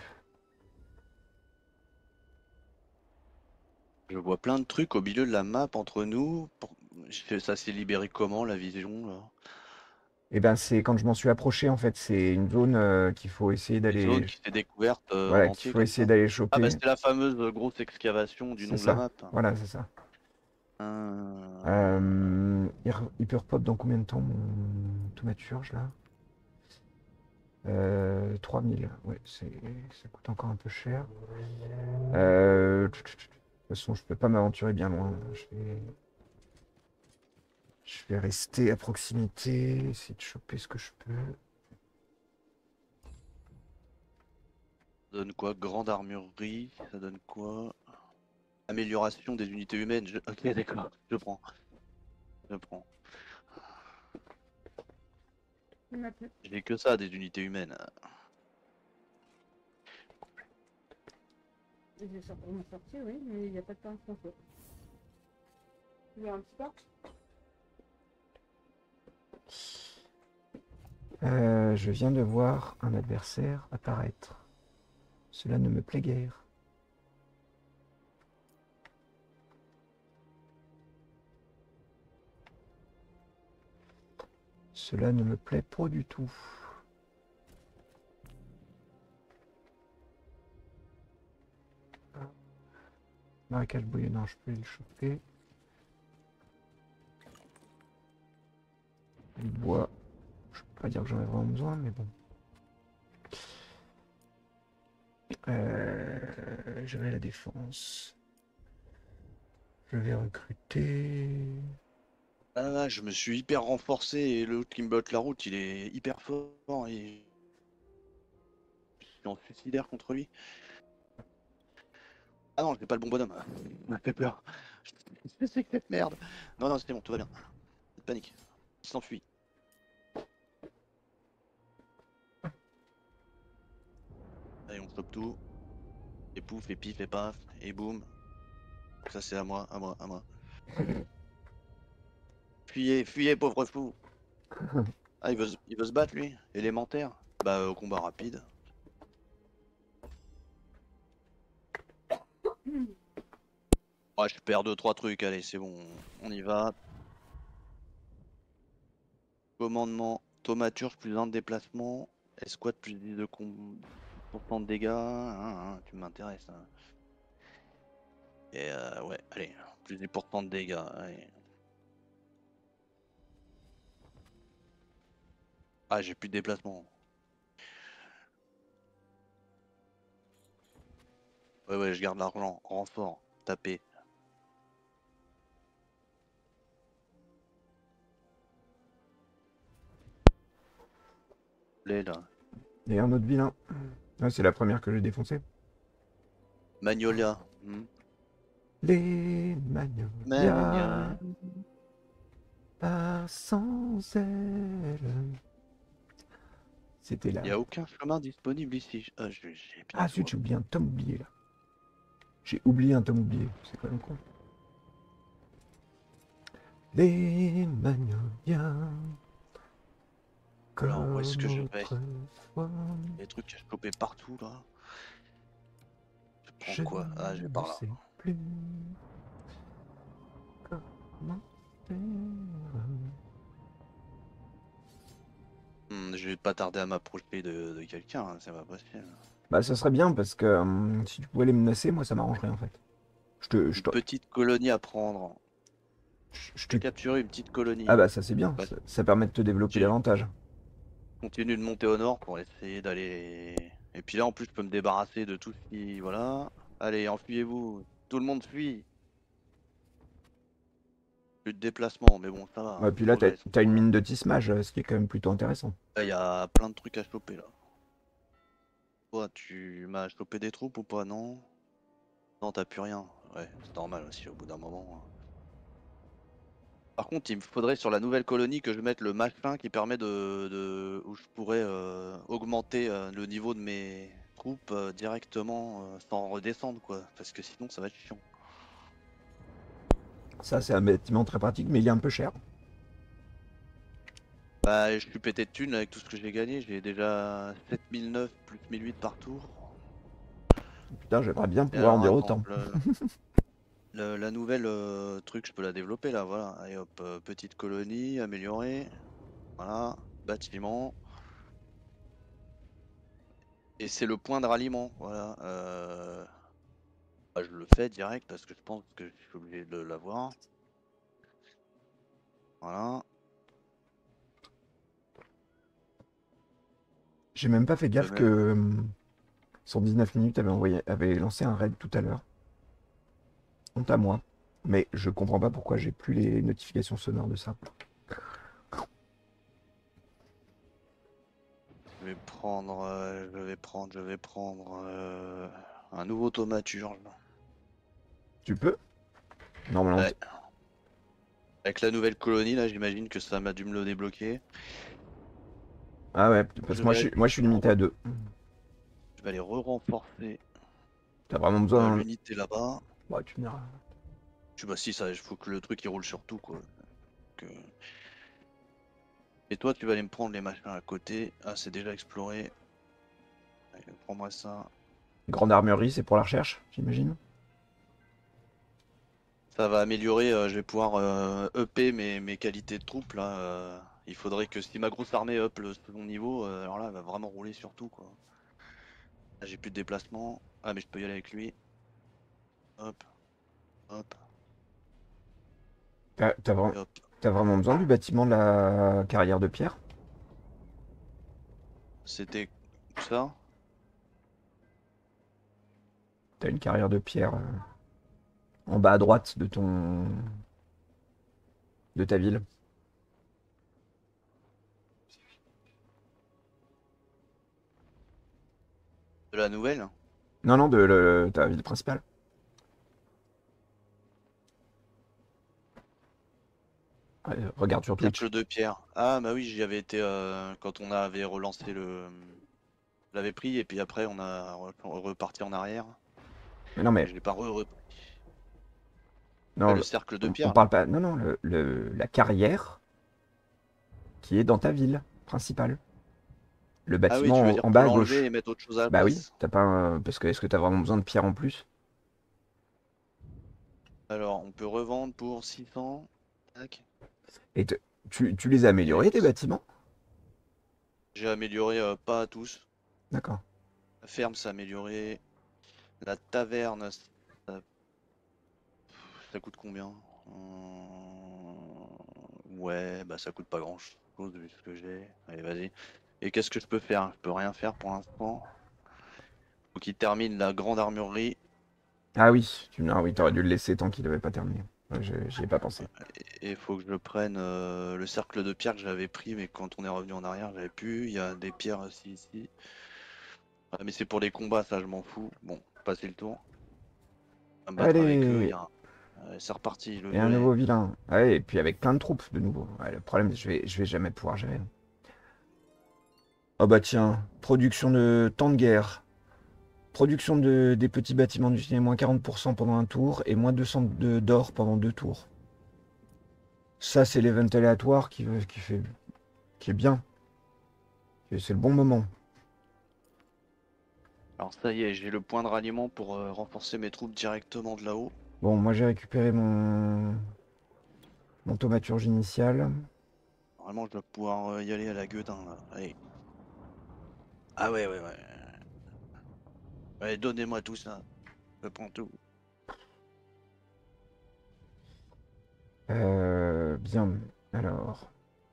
Je vois plein de trucs au milieu de la map entre nous. Ça s'est libéré comment la vision là? Et ben c'est quand je m'en suis approché, en fait, c'est une zone qu'il faut essayer Une zone d'aller. qui s'est découverte en Voilà, qu'il entier faut comme essayer ça? d'aller Ah bah choper. c'était la fameuse grosse excavation du C'est nom de la ça. map. Voilà, c'est ça. Il peut repop dans combien de temps mon thaumaturge là? 3000, ouais, ça coûte encore un peu cher. De toute façon, je peux pas m'aventurer bien loin. Je vais rester à proximité, essayer de choper ce que je peux. Ça donne quoi? Grande armurerie, ça donne quoi? Amélioration des unités humaines. Ok, d'accord, je prends. Je prends. Il n'y en a plus. J'ai que ça, des unités humaines. J'ai certainement sorti, oui, mais il n'y a pas de temps français. Tu veux un petit pas? Je viens de voir un adversaire apparaître. Cela ne me plaît guère. Cela ne me plaît pas du tout. Marécage bouillonnant, je peux le choper. Le bois, je peux pas dire que j'en ai vraiment besoin, mais bon. Gérer la défense. Je vais recruter. Ah là, je me suis hyper renforcé et l'autre qui me bloque la route, il est hyper fort et je suis en suicidaire contre lui. Ah non, j'ai pas le bon bonhomme. Il m'a fait peur. Qu'est-ce que c'est que cette merde? Non, non, c'est bon, tout va bien. Pas de panique. Il s'enfuit. Allez, on stoppe tout. Et pouf, et pif, et paf, et boum. Ça c'est à moi, à moi, à moi. Fuyez, fuyez, pauvre fou. Ah, il veut se battre lui? Élémentaire? Bah, au combat rapide. Ouais, je perds 2-3 trucs, allez, c'est bon, on y va. Commandement, thaumaturge plus 1 de déplacement, escouade plus 10 de pourcent de dégâts, tu m'intéresses. Hein. Et ouais, allez, plus 10% de dégâts, allez. Ah, j'ai plus de déplacement. Ouais, ouais, je garde l'argent, renfort, taper. Là. Et un autre vilain. Ah, c'est la première que j'ai défoncée. Magnolia. Les magnolias Magnolia. pas sans elle. C'était là. Il a aucun chemin disponible ici. Ah, j'ai bien Ah zut, j'ai oublié un tome oublié là. J'ai oublié un tome oublié. C'est quand même con. Les magnolias. Alors, où est-ce que je vais? Autrefois. Les trucs à choper partout là. Je prends Je quoi? Ah, je vais ne par là. sais plus comment faire. Je vais pas tarder à m'approcher de quelqu'un, hein, c'est pas possible. Bah ça serait bien parce que si tu pouvais les menacer, moi ça m'arrangerait en fait. Une petite colonie à prendre. Je te... J'ai capturé une petite colonie. Ah bah ça c'est bien, Bah, ça permet de te développer davantage. continue de monter au nord pour essayer d'aller. Et puis là en plus je peux me débarrasser de tout ce qui. Voilà. Allez, enfuyez-vous. Tout le monde fuit. Plus de déplacement, mais bon ça va, Ouais, on puis là progresse. t'as une mine de tissemage, ce qui est quand même plutôt intéressant. Là il y a plein de trucs à choper là. Toi tu m'as chopé des troupes ou pas? Non? Non, t'as plus rien. Ouais, c'est normal aussi au bout d'un moment. Hein. Par contre, il me faudrait sur la nouvelle colonie que je mette le machin qui permet où je pourrais augmenter le niveau de mes troupes directement sans redescendre quoi. Parce que sinon ça va être chiant. Ça c'est un bâtiment très pratique, mais il est un peu cher. Bah je suis pété de thunes avec tout ce que j'ai gagné. J'ai déjà 7009 plus 1008 par tour. Putain, j'aimerais bien Et pouvoir en alors dire attends, autant. la nouvelle truc je peux la développer là, voilà. Allez hop, petite colonie améliorée. Voilà, bâtiment. Et c'est le point de ralliement, voilà. Bah, je le fais direct parce que je pense que je suis obligé de l'avoir. Voilà. J'ai même pas fait gaffe même. que sur 19 minutes avait lancé un raid tout à l'heure. Honte à moi. Mais je comprends pas pourquoi j'ai plus les notifications sonores de ça. Je vais prendre, je vais prendre un nouveau thaumaturge. Tu peux? Normalement. Ouais. Avec la nouvelle colonie, là, j'imagine que ça m'a dû me le débloquer. Ah ouais, parce Je que moi vais, je suis limité à 2. je vais aller re-renforcer T'as vraiment besoin. l'unité là-bas. Bah, tu me diras. Bah si, ça, il faut que le truc il roule sur tout, quoi. Que- Et toi, tu vas aller me prendre les machins à côté. Ah, c'est déjà exploré. Allez, prends-moi ça. Grande armurerie, c'est pour la recherche, j'imagine. Ça va améliorer, je vais pouvoir upper mes qualités de troupes là. Il faudrait que si ma grosse armée up le second niveau, alors là elle va vraiment rouler sur tout quoi. Là j'ai plus de déplacement. Ah mais je peux y aller avec lui. Hop, hop, T'as et hop. t'as vraiment besoin du bâtiment de la carrière de pierre? C'était ça? T'as une carrière de pierre en bas à droite de ta ville. De la nouvelle? Non, non, ta ville principale. Ouais, regarde sur Twitch. Cercle de pierre. Ah bah oui j'y avais été quand on avait relancé le. Je l'avais pris et puis après on a reparti en arrière. Mais non, Et mais je l'ai pas repris. non, Le cercle de on pierre là. parle pas. Non, non, la carrière qui est dans ta ville principale. Le Ah oui tu veux bâtiment dire en pour bas à l'enlever gauche. et mettre autre chose à la Bah oui, place? t'as pas parce que est-ce que t'as vraiment besoin de pierre en plus? Alors, on peut revendre pour 600. Tac. Et tu les as Et améliorés, tes bâtiments? j'ai amélioré pas à tous. D'accord. La ferme s'est améliorée. La taverne, ça coûte combien? Ouais, bah ça coûte pas grand chose vu ce que j'ai. Allez, vas-y. Et qu'est-ce que je peux faire? Je peux rien faire pour l'instant. Faut qu'il termine la grande armurerie. Ah oui, ah oui, t'aurais dû le laisser tant qu'il avait pas terminé. Ouais, j'y ai pas pensé. Et il faut que je prenne le cercle de pierre que j'avais pris, mais quand on est revenu en arrière, j'avais plus. Il y a des pierres aussi ici. Ah, mais c'est pour les combats, ça je m'en fous. Bon, passer le tour. À me battre avec eux, il y Allez, a c'est reparti, le et un volet. nouveau vilain. Ah ouais, et puis avec plein de troupes de nouveau. Ouais, le problème, je vais jamais pouvoir gérer. Oh bah tiens, production de temps de guerre. Production des petits bâtiments du cinéma, moins 40% pendant un tour et moins 200 d'or pendant 2 tours. Ça, c'est l'event aléatoire qui est bien. Et c'est le bon moment. Alors ça y est, j'ai le point de ralliement pour renforcer mes troupes directement de là-haut. Bon, moi j'ai récupéré mon thaumaturge initial. Normalement, je dois pouvoir y aller à la gueudin là. Allez. Ah ouais, ouais, ouais. Allez, donnez-moi tout ça. Je prends tout. Bien. Alors.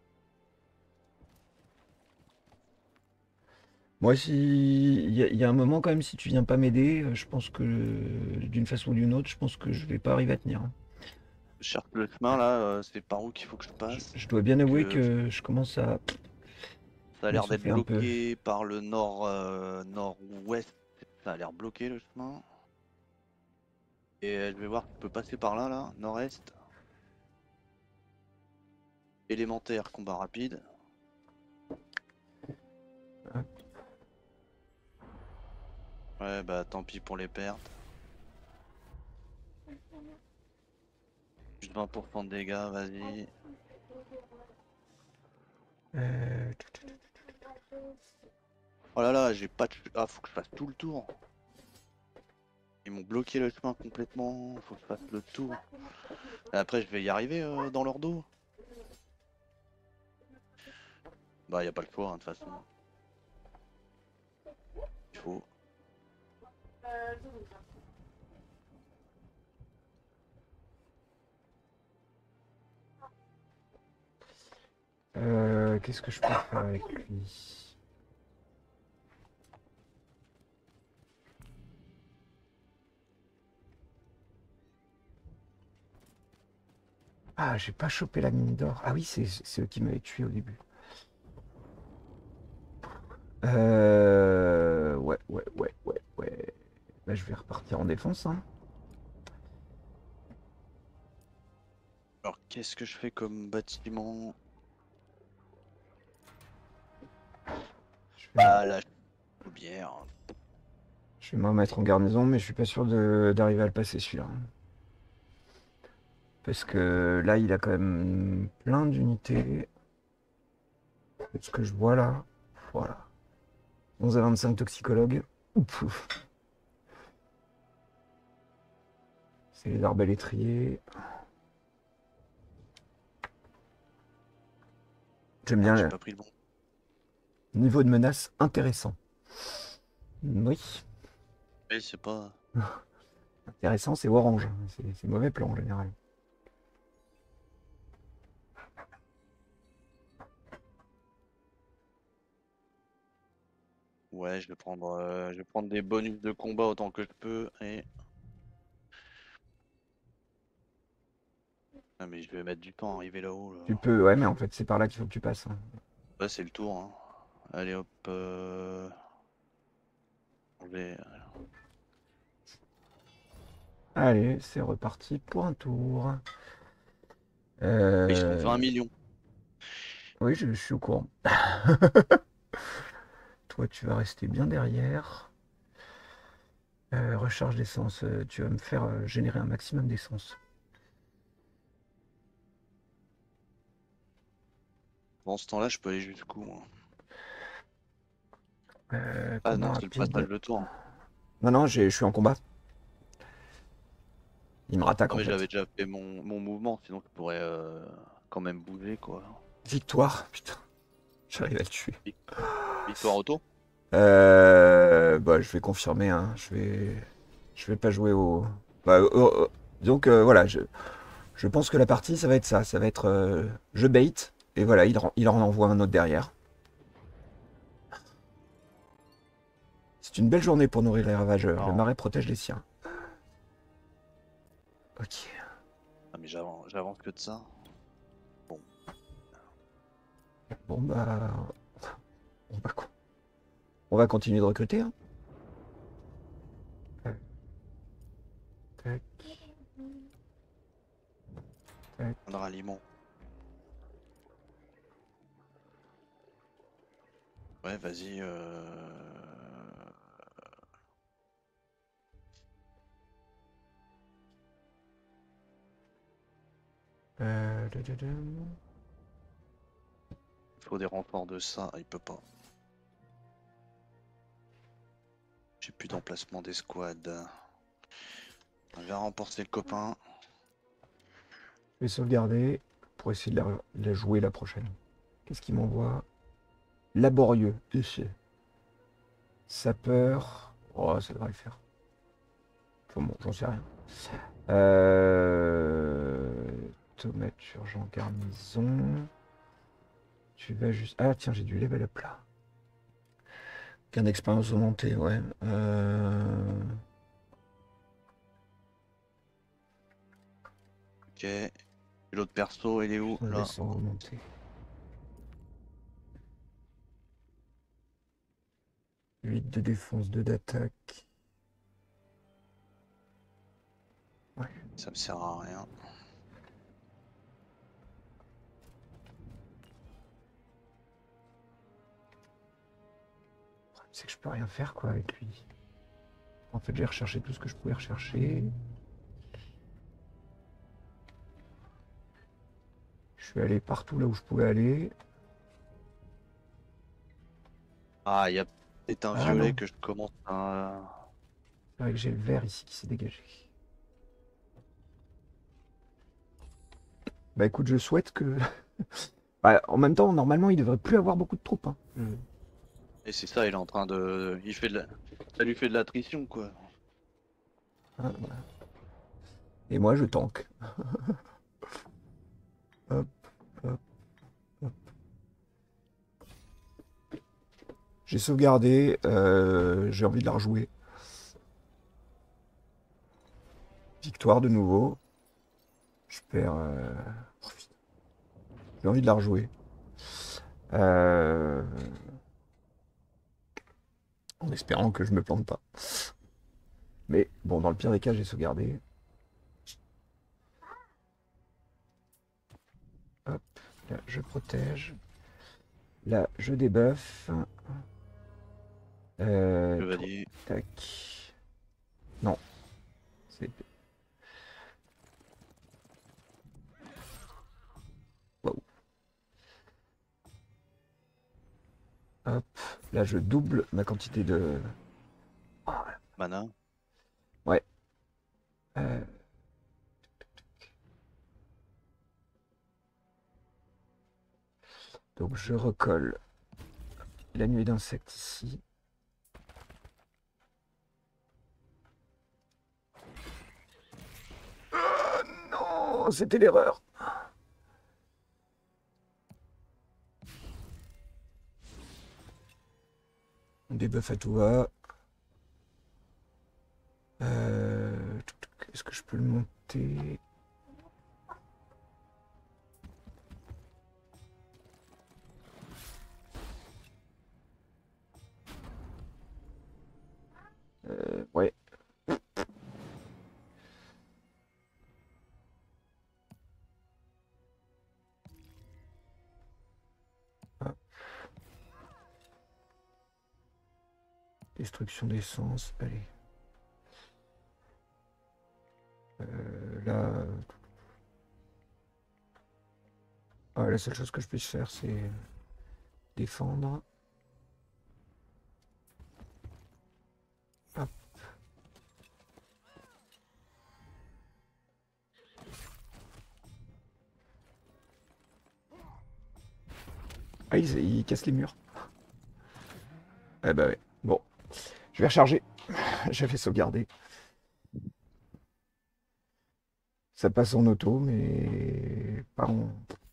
Moi, si il y a un moment quand même, si tu viens pas m'aider, je pense que d'une façon ou d'une autre, je pense que je vais pas arriver à tenir, hein. Je cherche le chemin là, c'est par où qu'il faut que je Je, passe. je dois bien avouer Que que je commence à ça a l'air d'être m'essouffler un peu. bloqué par le nord, nord-ouest. Ça a l'air bloqué le chemin. Et je vais voir si je peux passer par là, là, nord-est. Élémentaire, combat rapide. Ouais, bah tant pis pour les pertes. Juste 20% de dégâts, vas-y. Euh, Oh là là, j'ai pas de. Ah, faut que je fasse tout le tour. Ils m'ont bloqué le chemin complètement. Faut que je fasse le tour. Et après, je vais y arriver dans leur dos. Bah, y a pas le choix, hein, de toute façon. Il faut. Qu'est-ce que je peux faire avec lui? Ah, j'ai pas chopé la mine d'or. Ah oui, c'est eux qui m'avaient tué au début. Ouais. Bah, je vais repartir en défense, hein. Alors, qu'est-ce que je fais comme bâtiment? Je vais, Ah, la bière. je vais me remettre en garnison, mais je suis pas sûr d'arriver à le passer celui-là. Parce que là, il a quand même plein d'unités. Ce que je vois là, voilà. 11 à 25 toxicologues. Ouf. C'est les arbalétriers. J'aime bien J'ai le pas pris le bon. niveau de menace intéressant. Oui, Oui, c'est pas. intéressant, c'est orange. C'est mauvais plan en général. Ouais, je vais prendre des bonus de combat autant que je peux et. Ah, mais je vais mettre du temps à arriver là-haut. Là. Tu peux, ouais, mais en fait, c'est par là qu'il faut que tu passes, hein. Ouais, c'est le tour. Hein. Allez hop. Je vais- Allez, c'est reparti pour un tour. Ils sont Euh, 20 millions. Oui, je suis au courant. Toi, tu vas rester bien derrière. Recharge d'essence. Tu vas me faire générer un maximum d'essence. Dans ce temps-là, je peux aller jusqu'où moi? Ah Combat non, c'est le passage rapide. de tour. Non, je suis en combat. Il me rattaque Non, en mais j'avais fait. déjà fait mon mouvement, sinon je pourrais quand même bouger quoi. Victoire, putain, j'arrive à le tuer. Vic- Victoire auto? Bah, je vais confirmer, hein. Je vais pas jouer au. Bah, donc voilà, je pense que la partie, ça va être ça. Ça va être je bait et voilà, il en envoie un autre derrière. C'est une belle journée pour nourrir les ravageurs. Le Non. marais protège les siens. Ok. Ah, mais j'avance que de ça. Bon. Bon bah, on va, on va continuer de recruter, hein. Tac, tac. Un ralliement. Ouais, vas-y. Dadadam. Il faut des renforts de ça. Ah, il peut pas. J'ai plus d'emplacement d'escouade. On va renforcer le copain. Je vais sauvegarder pour essayer de la jouer la prochaine. Qu'est-ce qu'il m'envoie? Laborieux. Ici. Sapeur. Oh, ça devrait le faire. Enfin bon, j'en sais rien. Thaumaturge en garnison. Tu vas juste. Ah tiens, j'ai du level up là. Gain d'expérience augmenté, ouais. Ok. Et l'autre perso, il est où? Là. Laissons augmenter. Huit de défense, 2 d'attaque. Ouais. Ça me sert à rien. C'est que je peux rien faire quoi avec lui. En fait, j'ai recherché tout ce que je pouvais rechercher. Je suis allé partout là où je pouvais aller. Ah, il y a peut-être un Ah violet non, que je commence à. c'est vrai que j'ai le vert ici qui s'est dégagé. Bah écoute, je souhaite que. Bah, en même temps, normalement, il devrait plus avoir beaucoup de troupes, hein. Et c'est ça, il est en train de. Il fait de la. Ça lui fait de l'attrition quoi. Ah, voilà. Et moi, je tank. Hop, hop, hop. J'ai sauvegardé, j'ai envie de la rejouer. Victoire de nouveau. Je perds. Oh, putain. J'ai envie de la rejouer. Euh, En espérant que je me plante pas. Mais bon, dans le pire des cas, j'ai sauvegardé. Hop, là, je protège. Là, je débuffe. Chevalier. Tac. Non. C'est... Wow. Hop. Là, je double ma quantité de... Ah, Mana. ouais. Euh, Donc, je recolle la nuée d'insectes ici. Non, c'était l'erreur. On débuffe à tout va. Est-ce que je peux le monter? Ouais. Hop. Destruction d'essence. Allez. Là. Ah, la seule chose que je puisse faire, c'est défendre. Hop. Ah, il casse les murs. Eh bah ouais. Bon. Je vais recharger. J'avais sauvegardé. Ça passe en auto, mais pas en...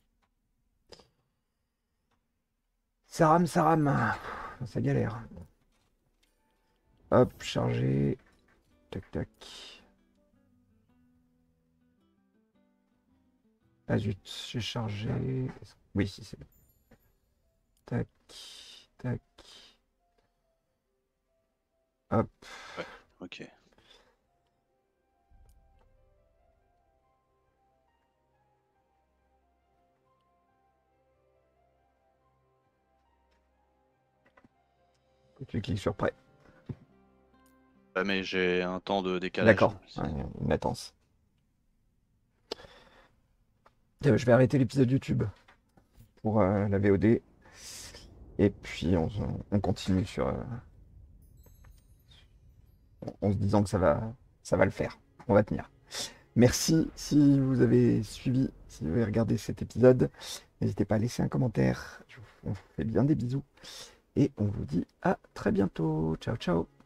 Ça rame, ça rame. Ça galère. Hop, charger. Tac, tac. Ah zut, j'ai chargé. Oui, si c'est bon. Tac, tac. Hop. Ouais, ok. Et tu cliques sur prêt. Ouais, mais j'ai un temps de décalage. D'accord, ouais, une latence. Je vais arrêter l'épisode YouTube pour la VOD. Et puis on continue sur... en se disant que ça va le faire. On va tenir. Merci si vous avez suivi, si vous avez regardé cet épisode. N'hésitez pas à laisser un commentaire. On vous fait bien des bisous. Et on vous dit à très bientôt. Ciao, ciao.